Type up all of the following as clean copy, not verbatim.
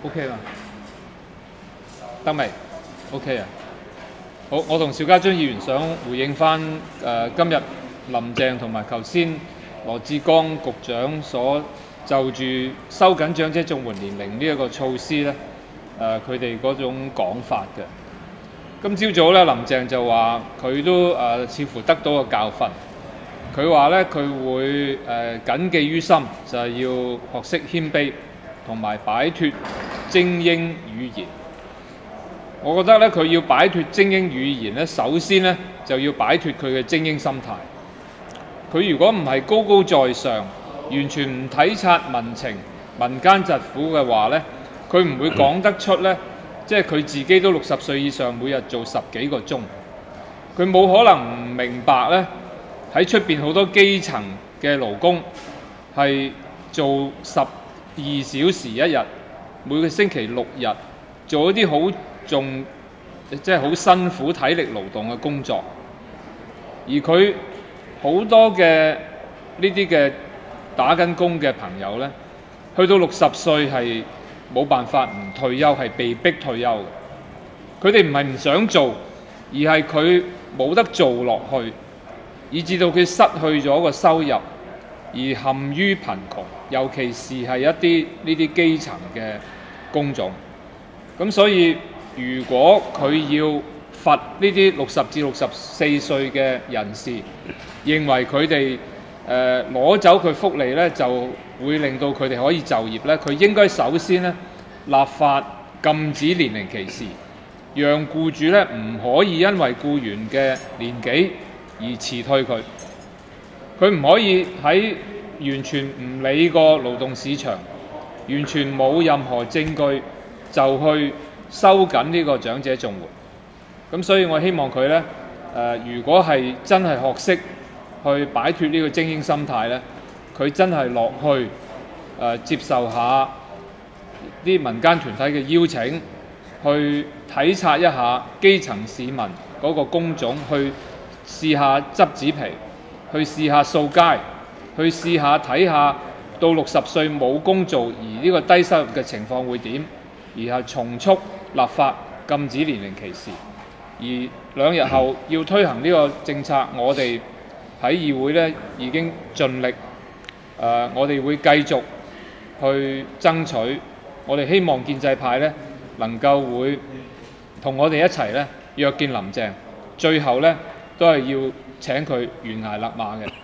OK 嘛？得未 ？OK 啊。好，我同邵家臻議員想回應翻今日林鄭同埋頭先羅致光局長所就住收緊長者綜援年齡呢一個措施咧，佢哋嗰種講法嘅。今朝早咧，林鄭就話佢都似乎得到個教訓。佢話咧，佢會謹記於心，就係要學識謙卑，同埋擺脱精英語言。我覺得咧，佢要擺脱精英語言咧，首先咧就要擺脱佢嘅精英心態。佢如果唔係高高在上，完全唔體察民情、民間疾苦嘅話咧，佢唔會講得出咧。即係佢自己都60歲以上，每日做10幾個鐘，佢冇可能唔明白咧。喺出邊好多基層嘅勞工係做12小時一日，每個星期6日，做一啲好重，即係好辛苦體力勞動嘅工作。而佢好多嘅呢啲嘅打緊工嘅朋友咧，去到60歲係冇辦法唔退休，係被逼退休嘅。佢哋唔係唔想做，而係佢冇得做落去，以至到佢失去咗個收入，而陷於貧窮。尤其是係一啲呢啲基層嘅工種。咁所以，如果佢要罰呢啲60至64歲嘅人士，認為佢哋攞走佢福利咧，就會令到佢哋可以就業咧，佢應該首先咧立法禁止年齡歧視，讓僱主咧唔可以因為僱員嘅年紀而辭退佢。佢唔可以喺完全唔理個勞動市場，完全冇任何證據就去收緊呢個長者綜援。咁所以我希望佢咧如果係真係學識去擺脱呢個精英心態咧，佢真係落去接受下啲民間團體嘅邀請，去體察一下基層市民嗰個工種，去試下執紙皮，去試下掃街，去試下睇下到60歲冇工做而呢個低收入嘅情況會點，而係從速立法禁止年齡歧視。而2日後要推行呢個政策，我哋喺議會咧已經盡力，我哋會繼續去爭取。我哋希望建制派咧能夠會同我哋一齊咧約見林鄭，最後咧都係要請佢懸崖勒馬嘅。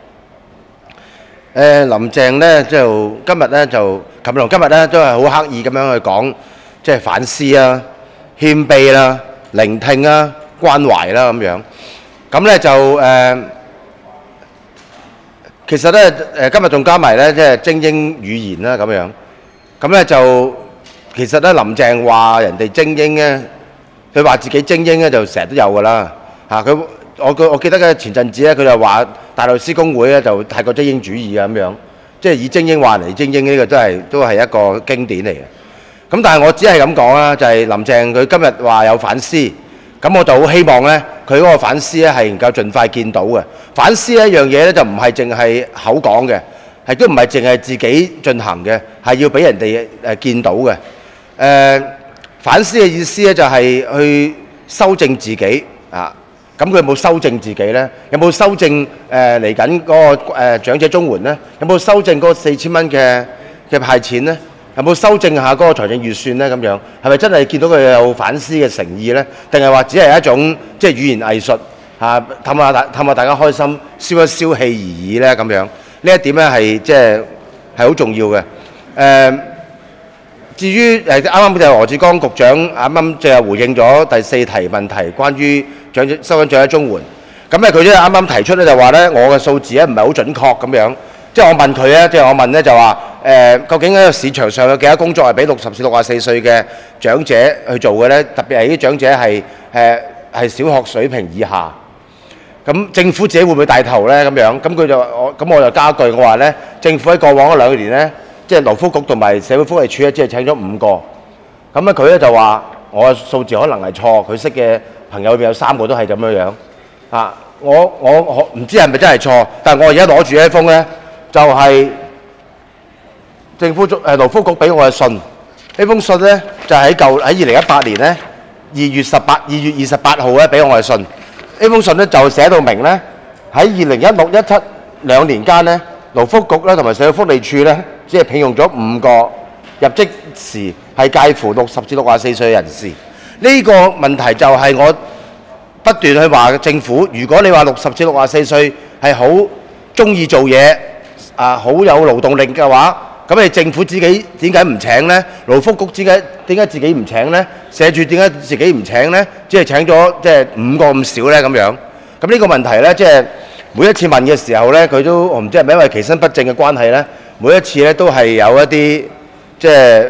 林鄭咧就今日咧就琴日同今日咧都係好刻意咁樣去講，即係反思啊、謙卑啦、聆聽啊、關懷啦咁樣。咁咧就其實咧今日仲加埋咧即係精英語言啦咁樣。咁咧就其實咧林鄭話人哋精英咧，佢話自己精英咧就成日都有㗎啦嚇。我記得嘅前陣子咧，佢就話大律師公會咧就太過精英主義啊咁樣，即係以精英話嚟精英呢個都係一個經典嚟嘅。咁但係我只係咁講啦，就係林鄭佢今日話有反思，咁我就好希望咧佢嗰個反思咧係能夠盡快見到嘅。反思一樣嘢咧就唔係淨係口講嘅。係都唔係淨係自己進行嘅，係要俾人哋見到嘅。反思嘅意思咧就係去修正自己啊。咁佢有冇修正自己咧？有冇修正嚟緊嗰個長者綜援咧？有冇修正嗰4000蚊嘅派錢咧？有冇修正下嗰個財政預算咧？咁樣係咪真係見到佢有反思嘅誠意咧？定係話只係一種即係語言藝術嚇，氹下大家開心，消一消氣而已咧咁樣？呢一點咧係即係好重要嘅。至於啱啱就羅致光局長啱啱就係回應咗第4題問題，關於收緊長者綜援。咁咧佢都啱啱提出咧就話咧，我嘅數字咧唔係好準確咁樣。即係我問佢咧，即係我問咧就話究竟喺個市場上有幾多工作係俾60至64歲嘅長者去做嘅咧？特別係啲長者係小學水平以下。咁政府自己會唔會帶頭咧？咁樣咁我就加句，我話咧，政府喺過往嗰2年咧，即係勞福局同埋社會福利署咧，只係請咗5個。咁咧佢咧就話我嘅數字可能係錯，佢識嘅朋友裏邊有3個都係咁樣啊！我唔知係咪真係錯，但係我而家攞住一封咧，就係政府勞福局俾我嘅信， 呢封信咧就喺2018年咧2月28號咧俾我哋信。呢封信咧就寫到明咧喺2016-17兩年間咧，勞福局咧同埋社會福利署咧只係聘用咗5個入職時係介乎60至64歲嘅人士。呢個問題就係我不斷去話政府，如果你話60至64歲係好中意做嘢好有勞動力嘅話，咁你政府自己點解唔請呢？勞福局點解自己唔請呢？社署點解自己唔請呢？只係請咗5個咁少呢？咁樣。咁呢個問題呢，即係每一次問嘅時候呢，佢都我唔知係咪因為其身不正嘅關係呢，每一次呢都係有一啲即係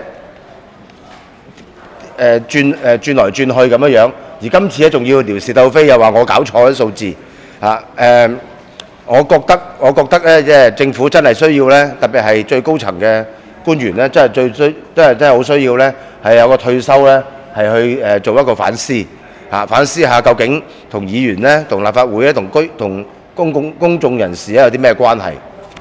轉來轉去咁樣樣。而今次咧仲要撩事鬥非，又話我搞錯啲數字我覺得咧，即係政府真係需要咧，特別係最高層嘅官員咧，真係好需要咧，係有個退休咧，係去做一個反思反思下究竟同議員咧、同立法會咧、同公眾人士咧有啲咩關係？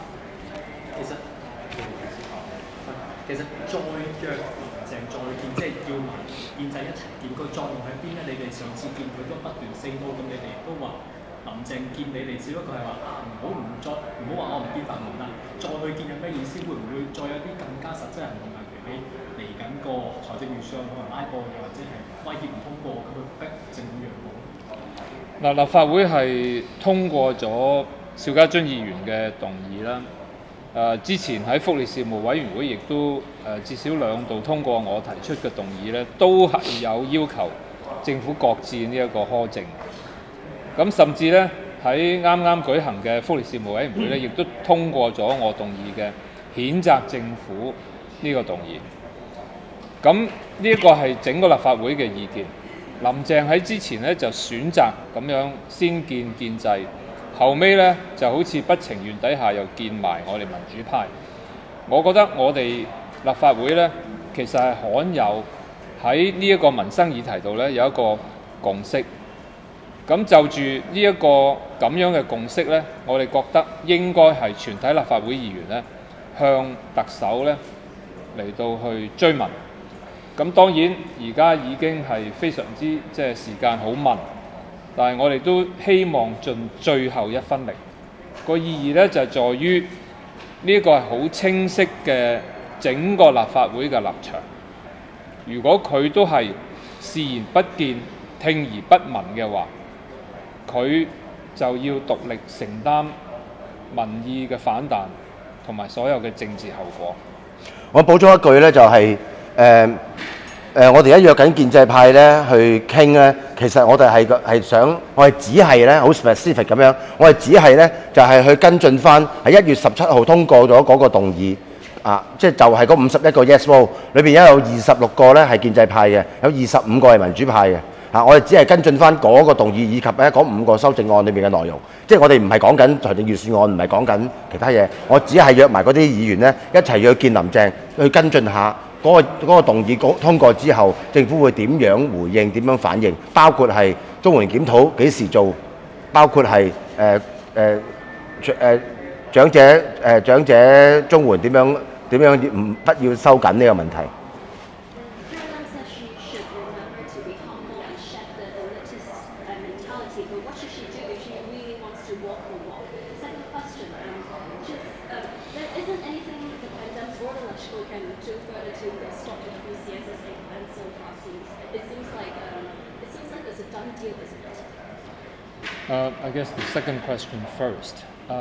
其實再約林鄭再見，即係要埋建制一齊見，個作用喺邊咧？你哋上次見佢都不斷升高，咁你哋都話林鄭見你哋，只不過係話唔好話我唔見泛民啦，再去見有咩意思？會唔會再有啲更加實質行動，例如你嚟緊個財政預算案可能拉布，又或者係威脅唔通過，咁去逼政府讓步？ 嗱，立法會係通過咗邵家臻議員嘅動議啦。之前喺福利事務委員會亦都至少2度通過我提出嘅動議咧，都係有要求政府擱置呢一個苛政。咁甚至咧喺啱啱舉行嘅福利事務委員會咧，亦都通過咗我動議嘅譴責政府呢個動議。咁呢一個係整個立法會嘅意見。林鄭喺之前咧就選擇咁樣先見建制，後尾咧就好似不情願底下又見埋我哋民主派。我覺得我哋立法會咧其實係罕有喺呢一個民生議題度咧有一個共識。咁就住呢一個咁樣嘅共識咧，我哋覺得應該係全體立法會議員咧向特首咧嚟到去追問。咁當然而家已經係非常之即係時間好問，但係我哋都希望盡最後一分力。個意義咧就係在於呢一個係好清晰嘅整個立法會嘅立場。如果佢都係視而不見、聽而不聞嘅話，佢就要獨力承擔民意嘅反彈同埋所有嘅政治後果。 我補充一句咧，就係我哋而家約緊建制派咧去傾咧，其實我哋係想，我哋只係咧好 specific 咁樣，我哋只係咧就係去跟進翻喺1月17號通過咗嗰個動議即係就係嗰51個 yes vote 裏邊有26個咧係建制派嘅，有25個係民主派嘅。我哋只係跟進翻嗰個動議以及咧嗰5個修正案裏面嘅內容，即係我哋唔係講緊財政預算案，唔係講緊其他嘢，我只係約埋嗰啲議員咧一齊去見林鄭，去跟進下嗰個動議通過之後，政府會點樣回應、點樣反應，包括係綜援檢討幾時做，包括係長者綜援點樣不要收緊呢個問題。 I guess the second question first.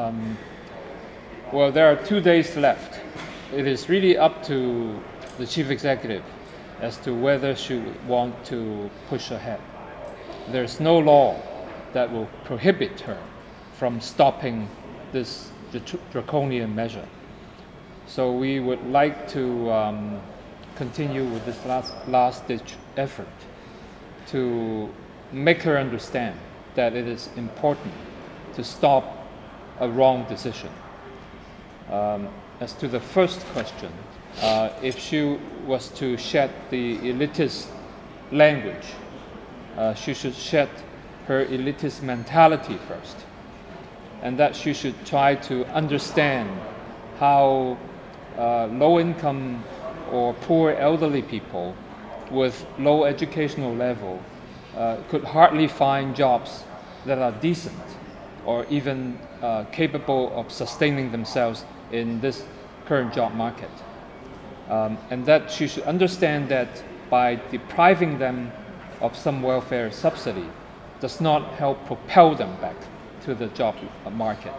Well, there are 2 days left. It is really up to the chief executive as to whether she would want to push ahead. There's no law that will prohibit her from stopping this draconian measure. So we would like to continue with this last-ditch effort to make her understand that it is important to stop a wrong decision. As to the first question, if she was to shed the elitist language, she should shed her elitist mentality first, and that she should try to understand how low-income or poor elderly people with low educational level could hardly find jobs that are decent or even capable of sustaining themselves in this current job market. And that she should understand that by depriving them of some welfare subsidy does not help propel them back to the job market.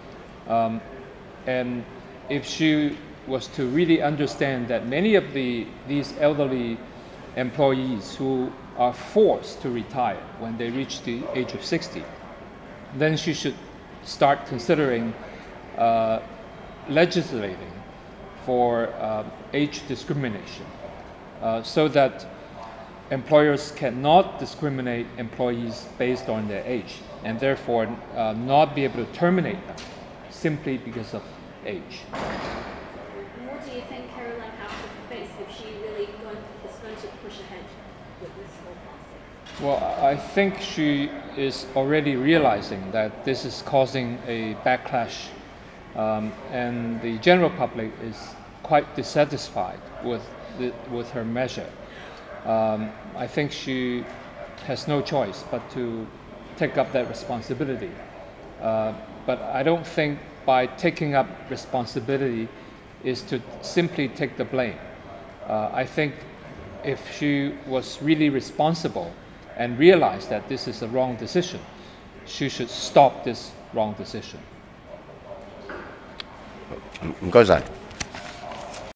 And if she was to really understand that many of these elderly employees who are forced to retire when they reach the age of 60, then she should start considering legislating for age discrimination so that employers cannot discriminate employees based on their age and therefore not be able to terminate them simply because of age. What do you think Caroline has to face if she really is going to push ahead with this whole process? Well, I think she is already realizing that this is causing a backlash, and the general public is quite dissatisfied with her measure. I think she has no choice but to take up that responsibility. But I don't think by taking up responsibility is to simply take the blame. I think if she was really responsible and realized that this is a wrong decision, she should stop this wrong decision. 唔該晒。